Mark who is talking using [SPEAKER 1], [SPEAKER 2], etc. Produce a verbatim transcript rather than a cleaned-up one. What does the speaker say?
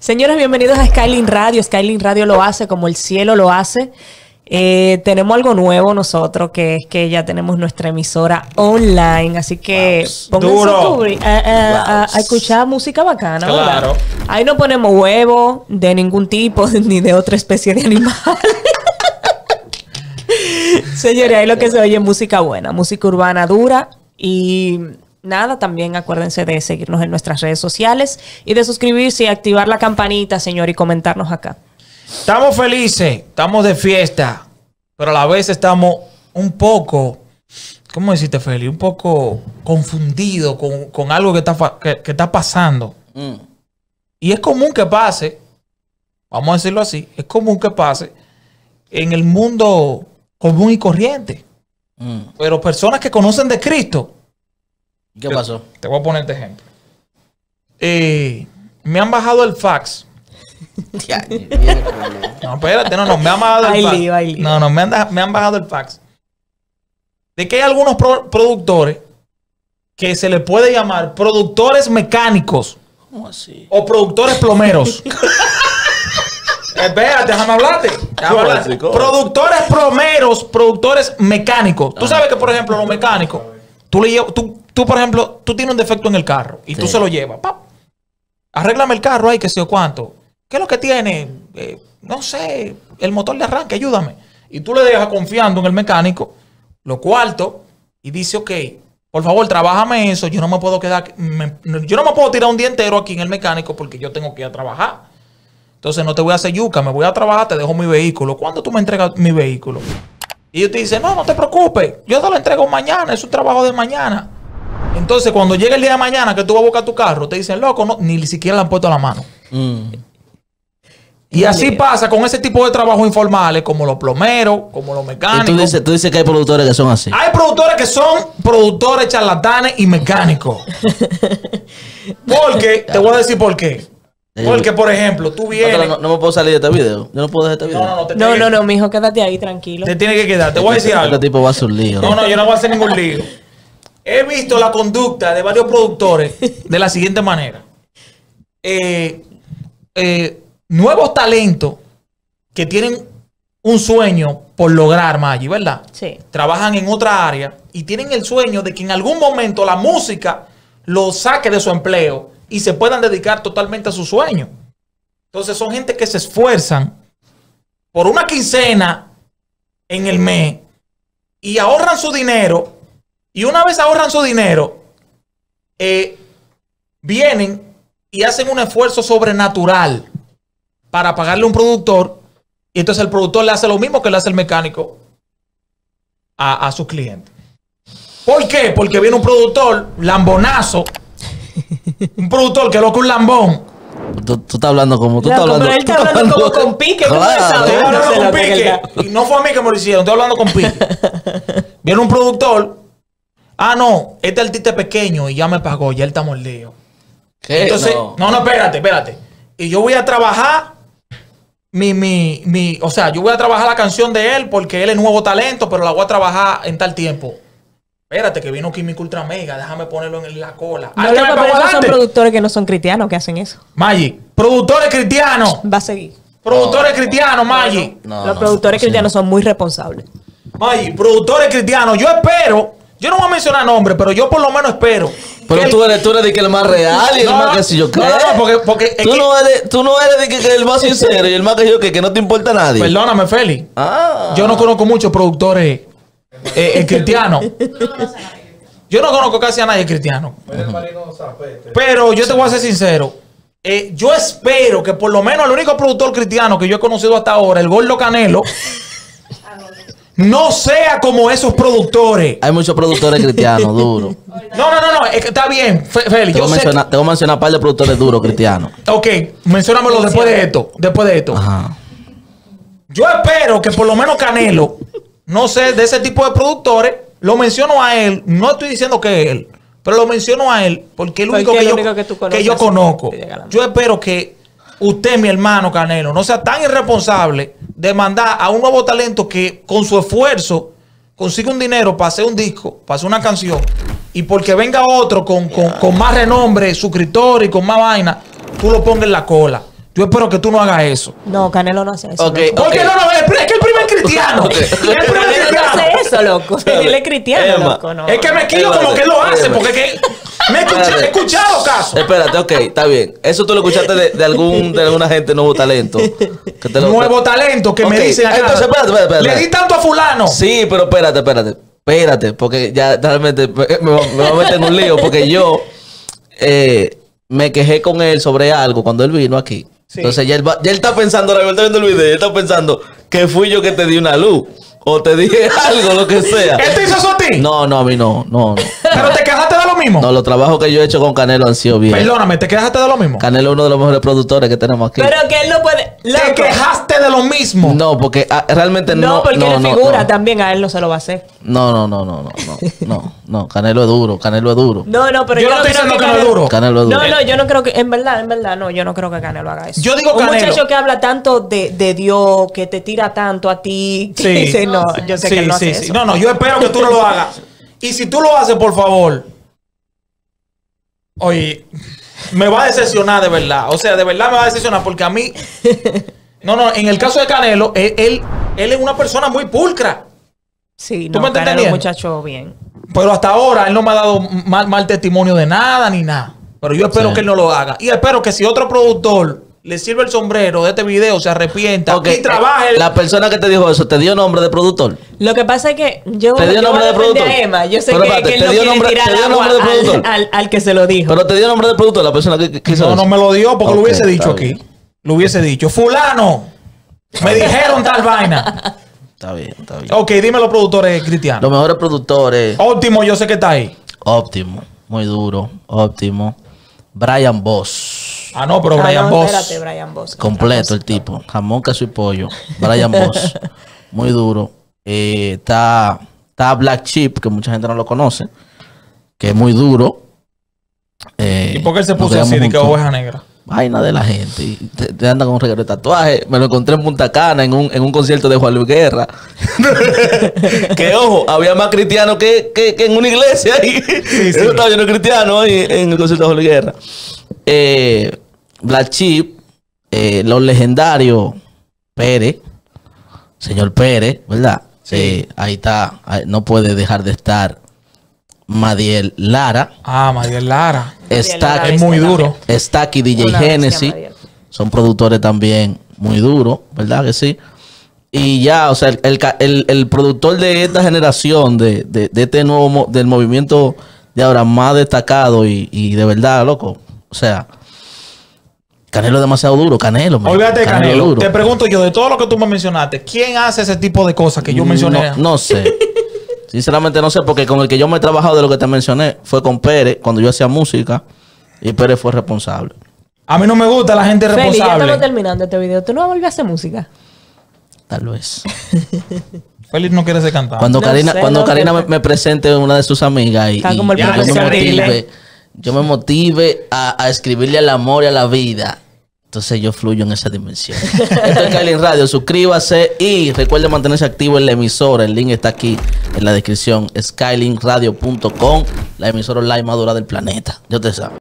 [SPEAKER 1] Señores, bienvenidos a Skyline Radio. Skyline Radio lo hace como el cielo lo hace. Eh, tenemos algo nuevo nosotros, que es que ya tenemos nuestra emisora online. Así que
[SPEAKER 2] wow.
[SPEAKER 1] pónganse a, a, a, a, a escuchar música bacana,
[SPEAKER 2] claro.
[SPEAKER 1] ¿verdad? Ahí no ponemos huevo de ningún tipo, ni de otra especie de animal. Señores, ahí lo que se oye es música buena, música urbana dura. Y nada, también acuérdense de seguirnos en nuestras redes sociales y de suscribirse y activar la campanita, señor, y comentarnos acá.
[SPEAKER 2] Estamos felices, estamos de fiesta, pero a la vez estamos un poco, ¿cómo decirte, Feli? Un poco confundidos con, con algo que está, que, que está pasando. Mm. Y es común que pase, vamos a decirlo así, es común que pase en el mundo común y corriente. Mm. Pero personas que conocen de Cristo.
[SPEAKER 3] ¿Qué pasó?
[SPEAKER 2] Te voy a poner este ejemplo. Eh, me han bajado el fax. No, espérate, no, no, me han bajado el fax. Lío, lío. No, no, me han, me han bajado el fax. De que hay algunos pro productores que se les puede llamar productores mecánicos.
[SPEAKER 3] ¿Cómo así?
[SPEAKER 2] O productores plomeros. Espérate, déjame hablarte. Déjame hablarte. Productores plomeros, productores mecánicos. Tú sabes que, por ejemplo, los mecánicos, tú le llevas, tú, tú, por ejemplo, tú tienes un defecto en el carro y sí. tú se lo llevas. ¡Pap! Arréglame el carro ahí, que sé yo cuánto. ¿Qué es lo que tiene? Eh, no sé, el motor de arranque, ayúdame. Y tú le dejas confiando en el mecánico, lo cuarto, y dice, ok, por favor, trabájame eso. Yo no me puedo quedar, me, yo no me puedo tirar un día entero aquí en el mecánico porque yo tengo que ir a trabajar. Entonces no te voy a hacer yuca, me voy a trabajar, te dejo mi vehículo. ¿Cuándo tú me entregas mi vehículo? Y ellos te dicen, no, no te preocupes, yo te lo entrego mañana, es un trabajo de mañana. Entonces, cuando llegue el día de mañana que tú vas a buscar tu carro, te dicen, loco, no, ni siquiera le han puesto la mano. Mm. Y así pasa con ese tipo de trabajos informales, como los plomeros, como los mecánicos.
[SPEAKER 3] Y tú dices, tú dices que hay productores que son así.
[SPEAKER 2] Hay productores que son productores charlatanes y mecánicos. Porque, te voy a decir por qué. Porque, por ejemplo, tú vienes...
[SPEAKER 3] No, no, no me puedo salir de este video. Yo no puedo dejar este video.
[SPEAKER 2] No, no, no, te
[SPEAKER 1] no, no, no, mijo, quédate ahí, tranquilo.
[SPEAKER 2] Te tiene que quedar. Te voy a decir
[SPEAKER 3] este,
[SPEAKER 2] algo.
[SPEAKER 3] Este tipo va a hacer un lío.
[SPEAKER 2] No, no, yo no voy a hacer ningún lío. He visto la conducta de varios productores de la siguiente manera. Eh, eh, nuevos talentos que tienen un sueño por lograr, Maggi, ¿verdad?
[SPEAKER 1] Sí.
[SPEAKER 2] Trabajan en otra área y tienen el sueño de que en algún momento la música los saque de su empleo y se puedan dedicar totalmente a su sueño. Entonces son gente que se esfuerzan por una quincena en el mes y ahorran su dinero. Y una vez ahorran su dinero, eh, vienen y hacen un esfuerzo sobrenatural para pagarle a un productor. Y entonces el productor le hace lo mismo que le hace el mecánico a, a sus clientes. ¿Por qué? Porque viene un productor lambonazo. Un productor que es lo que un lambón.
[SPEAKER 3] Tú, tú estás hablando como tú
[SPEAKER 1] no,
[SPEAKER 3] estás hablando.
[SPEAKER 1] Él está hablando, hablando como con pique.
[SPEAKER 3] Claro,
[SPEAKER 1] ¿Cómo
[SPEAKER 2] estoy hablando con pique. Y no fue a mí que me lo hicieron. Estoy hablando con pique. Viene un productor. Ah, no. Este artista es pequeño y ya me pagó. Ya él está mordido.
[SPEAKER 3] ¿Qué?
[SPEAKER 2] Entonces,
[SPEAKER 3] no.
[SPEAKER 2] no, no, espérate, espérate. Y yo voy a trabajar mi, mi, mi, o sea, yo voy a trabajar la canción de él porque él es nuevo talento, pero la voy a trabajar en tal tiempo. Espérate, que vino Químico Ultra Mega, déjame ponerlo en la cola.
[SPEAKER 1] No, no, pero esos son productores que no son cristianos que hacen eso.
[SPEAKER 2] Maggi, productores cristianos.
[SPEAKER 1] Va a seguir.
[SPEAKER 2] Productores no, cristianos, Maggi.
[SPEAKER 1] No, no, Los no, productores no, cristianos sí. son muy responsables.
[SPEAKER 2] Maggi, productores cristianos. Yo espero, yo no voy a mencionar nombres, pero yo por lo menos espero.
[SPEAKER 3] Pero tú eres, tú eres de que el más real y el
[SPEAKER 2] no,
[SPEAKER 3] más que si yo qué.
[SPEAKER 2] No, no, no, porque, porque
[SPEAKER 3] tú,
[SPEAKER 2] que,
[SPEAKER 3] no eres, tú no eres de que, que el más sincero y el más que yo que, que no te importa a nadie.
[SPEAKER 2] Perdóname, Feli.
[SPEAKER 3] Ah.
[SPEAKER 2] Yo no conozco muchos productores eh, eh, cristianos. Yo no conozco casi a nadie cristiano. Uh-huh. Pero yo te voy a ser sincero. Eh, yo espero que por lo menos el único productor cristiano que yo he conocido hasta ahora, el Gordo Canelo, no sea como esos productores.
[SPEAKER 3] Hay muchos productores cristianos duros.
[SPEAKER 2] No, no, no, no. Es que está bien, Feli.
[SPEAKER 3] Te,
[SPEAKER 2] yo
[SPEAKER 3] sé
[SPEAKER 2] que...
[SPEAKER 3] te voy a mencionar un par de productores duros cristianos.
[SPEAKER 2] Ok, menciónamelo después de esto. Después de esto.
[SPEAKER 3] Ajá.
[SPEAKER 2] Yo espero que por lo menos Canelo, no sé, de ese tipo de productores, lo menciono a él. No estoy diciendo que es él, pero lo menciono a él porque es el único, que, el único yo, que, que yo conozco. Yo espero que usted, mi hermano Canelo, no sea tan irresponsable de mandar a un nuevo talento que con su esfuerzo consigue un dinero para hacer un disco, para hacer una canción, y porque venga otro con, con, con más renombre, suscriptores y con más vaina, tú lo pongas en la cola. Yo espero que tú no hagas eso.
[SPEAKER 1] No, Canelo no hace eso.
[SPEAKER 3] Ok,
[SPEAKER 1] loco.
[SPEAKER 2] ¿Por qué
[SPEAKER 3] ok.
[SPEAKER 2] no? No, es que el primer cristiano.
[SPEAKER 3] Ok.
[SPEAKER 2] El primer
[SPEAKER 1] Canelo no
[SPEAKER 2] cristiano.
[SPEAKER 1] hace eso, loco. Él es cristiano,
[SPEAKER 3] Emma,
[SPEAKER 1] loco. No.
[SPEAKER 2] Es que me quillo
[SPEAKER 3] Espérate,
[SPEAKER 2] como que él lo hace,
[SPEAKER 3] espérate.
[SPEAKER 2] porque es que me he escuchado, he escuchado casos.
[SPEAKER 3] Espérate, ok, está bien. Eso tú lo escuchaste de, de algún de alguna gente nuevo talento. Que te lo-
[SPEAKER 2] Nuevo talento que me
[SPEAKER 3] Ok,
[SPEAKER 2] dicen acá.
[SPEAKER 3] entonces, espérate, espérate, espérate.
[SPEAKER 2] Le di tanto a fulano.
[SPEAKER 3] Sí, pero espérate, espérate. Espérate, porque ya realmente me, me va me va a meter en un lío. Porque yo eh, me quejé con él sobre algo cuando él vino aquí.
[SPEAKER 2] Sí.
[SPEAKER 3] Entonces ya él, va- ya él está pensando, ahora él está viendo el video, él está pensando que fui yo que te di una luz. O te dije algo, lo que sea.
[SPEAKER 2] ¿Él te hizo eso a ti?
[SPEAKER 3] No, no, a mí no, no, no.
[SPEAKER 2] Pero te quejaste de lo mismo.
[SPEAKER 3] No, los trabajos que yo he hecho con Canelo han sido bien.
[SPEAKER 2] Perdóname, ¿te quejaste de lo mismo?
[SPEAKER 3] Canelo es uno de los mejores productores que tenemos aquí.
[SPEAKER 1] Pero que él no puede.
[SPEAKER 2] ¿Te
[SPEAKER 1] Loco.
[SPEAKER 2] quejaste de lo mismo?
[SPEAKER 3] No, porque ah, realmente no.
[SPEAKER 1] No, porque
[SPEAKER 3] no,
[SPEAKER 1] él
[SPEAKER 3] no,
[SPEAKER 1] figura
[SPEAKER 3] no.
[SPEAKER 1] también, a él no se lo va a hacer.
[SPEAKER 3] No, no, no, no, no, no, no, no. Canelo es duro, Canelo es duro.
[SPEAKER 1] No, no, pero
[SPEAKER 2] Yo
[SPEAKER 1] yo,
[SPEAKER 2] no estoy
[SPEAKER 1] creo
[SPEAKER 2] diciendo que no es
[SPEAKER 1] Canelo-
[SPEAKER 2] duro.
[SPEAKER 3] Canelo es duro.
[SPEAKER 1] No, no, yo no creo que, en verdad, en verdad, no, yo no creo que Canelo haga eso.
[SPEAKER 2] Yo digo
[SPEAKER 1] Un
[SPEAKER 2] Canelo.
[SPEAKER 1] muchacho que habla tanto de, de Dios, que te tira tanto a ti, que
[SPEAKER 2] Sí.
[SPEAKER 1] dice, no, yo sé
[SPEAKER 2] Sí,
[SPEAKER 1] que él no
[SPEAKER 2] sí,
[SPEAKER 1] hace
[SPEAKER 2] sí.
[SPEAKER 1] eso.
[SPEAKER 2] No, no, yo espero que tú no lo hagas. Y si tú lo haces, por favor. Oye, me va a decepcionar de verdad. O sea, de verdad me va a decepcionar porque a mí. No, no, en el caso de Canelo, él, él, él es una persona muy pulcra.
[SPEAKER 1] Sí,
[SPEAKER 2] ¿Tú
[SPEAKER 1] no,
[SPEAKER 2] me estás
[SPEAKER 1] Canelo es un
[SPEAKER 2] entendiendo?
[SPEAKER 1] muchacho bien.
[SPEAKER 2] Pero hasta ahora él no me ha dado mal, mal testimonio de nada ni nada. Pero yo espero
[SPEAKER 3] Sí.
[SPEAKER 2] que él no lo haga. Y espero que si otro productor le sirve el sombrero de este video, se arrepienta
[SPEAKER 3] Ok,
[SPEAKER 2] y trabaje. el-
[SPEAKER 3] La persona que te dijo eso, ¿te dio nombre de productor?
[SPEAKER 1] Lo que pasa es que yo,
[SPEAKER 3] Te dio
[SPEAKER 1] yo
[SPEAKER 3] nombre
[SPEAKER 1] voy a
[SPEAKER 3] de
[SPEAKER 1] defender
[SPEAKER 3] productor.
[SPEAKER 1] a Emma. Yo sé
[SPEAKER 3] Pero
[SPEAKER 1] que,
[SPEAKER 3] espérate,
[SPEAKER 1] que él
[SPEAKER 3] te
[SPEAKER 1] no
[SPEAKER 3] dio
[SPEAKER 1] quiere
[SPEAKER 3] nombre-
[SPEAKER 1] tirar
[SPEAKER 3] te dio
[SPEAKER 1] agua
[SPEAKER 3] nombre de
[SPEAKER 1] al,
[SPEAKER 3] productor.
[SPEAKER 1] al- al que se lo dijo.
[SPEAKER 3] Pero te dio nombre de productor, la persona que, que hizo
[SPEAKER 2] No,
[SPEAKER 3] eso.
[SPEAKER 2] no me lo dio porque lo
[SPEAKER 3] Ok,
[SPEAKER 2] hubiese dicho
[SPEAKER 3] está
[SPEAKER 2] aquí.
[SPEAKER 3] bien.
[SPEAKER 2] Lo hubiese dicho. Fulano, me dijeron tal vaina.
[SPEAKER 3] Está bien, está bien.
[SPEAKER 2] Ok, dime los productores cristianos.
[SPEAKER 3] Los mejores productores,
[SPEAKER 2] Óptimo, yo sé que está ahí.
[SPEAKER 3] óptimo, muy duro, óptimo. Brian Boss,
[SPEAKER 2] Ah, no, pero
[SPEAKER 1] Ah,
[SPEAKER 2] Brian
[SPEAKER 1] no,
[SPEAKER 2] Boss.
[SPEAKER 1] espérate, Brian Boss.
[SPEAKER 3] completo el tipo. Jamón, queso y pollo. Brian Boss, muy duro. Eh, está, está Black Sheep, que mucha gente no lo conoce, que es muy duro. Eh,
[SPEAKER 2] ¿Y por qué él se
[SPEAKER 3] nos
[SPEAKER 2] puso así
[SPEAKER 3] veíamos
[SPEAKER 2] de que
[SPEAKER 3] juntos.
[SPEAKER 2] oveja negra?
[SPEAKER 3] Vaina de la gente. Y Te, te anda con un regalo de tatuaje. Me lo encontré en Punta Cana en un, en un concierto de Juan Luis Guerra. Que ojo, había más cristianos que, que, que en una iglesia ahí.
[SPEAKER 2] sí.
[SPEAKER 3] Eso estaba lleno de cristianos ahí en el concierto de Juan Luis Guerra. Eh, Black Sheep, eh, los legendarios Pérez, señor Pérez, ¿verdad?
[SPEAKER 2] Sí.
[SPEAKER 3] Eh, ahí está. Ahí no puede dejar de estar Madiel Lara.
[SPEAKER 2] Ah, Mariel Lara.
[SPEAKER 3] Está
[SPEAKER 1] Lara
[SPEAKER 2] Es muy
[SPEAKER 1] bestia
[SPEAKER 2] duro.
[SPEAKER 1] también.
[SPEAKER 3] Está aquí D J
[SPEAKER 1] Una bestia,
[SPEAKER 3] Genesis.
[SPEAKER 1] Madiel.
[SPEAKER 3] Son productores también muy duros, ¿verdad que sí? Y ya, o sea, el, el, ca- el- el productor de esta generación, de, de, de este nuevo, mo- del movimiento de ahora más destacado y, y de verdad, loco. O sea, Canelo es demasiado duro, Canelo. man.
[SPEAKER 2] Olvídate de
[SPEAKER 3] Canelo es
[SPEAKER 2] Canelo.
[SPEAKER 3] duro.
[SPEAKER 2] Te pregunto yo, de todo lo que tú me mencionaste, ¿quién hace ese tipo de cosas que yo mencioné?
[SPEAKER 3] No, no sé. Sinceramente no sé, porque con el que yo me he trabajado de lo que te mencioné fue con Pérez, cuando yo hacía música, y Pérez fue responsable.
[SPEAKER 2] A mí no me gusta la gente
[SPEAKER 1] Feli, ya estamos
[SPEAKER 2] responsable.
[SPEAKER 1] terminando este video. ¿Tú no vas a volver a hacer música?
[SPEAKER 3] Tal vez.
[SPEAKER 2] Félix no quiere ser cantante.
[SPEAKER 3] Cuando
[SPEAKER 1] No
[SPEAKER 3] Karina,
[SPEAKER 1] sé,
[SPEAKER 3] cuando
[SPEAKER 1] no,
[SPEAKER 3] Karina
[SPEAKER 1] que-
[SPEAKER 3] me, me presente una de sus amigas y,
[SPEAKER 1] Está
[SPEAKER 3] y
[SPEAKER 1] como el
[SPEAKER 3] yo, me
[SPEAKER 2] profesor
[SPEAKER 1] Dile.
[SPEAKER 3] motive, yo me motive a, a escribirle al amor y a la vida. Entonces yo fluyo en esa dimensión. Esto es Skylin Radio. Suscríbase y recuerde mantenerse activo en la emisora. El link está aquí en la descripción. skylin radio punto com, la emisora online más dura del planeta. Yo te sabes.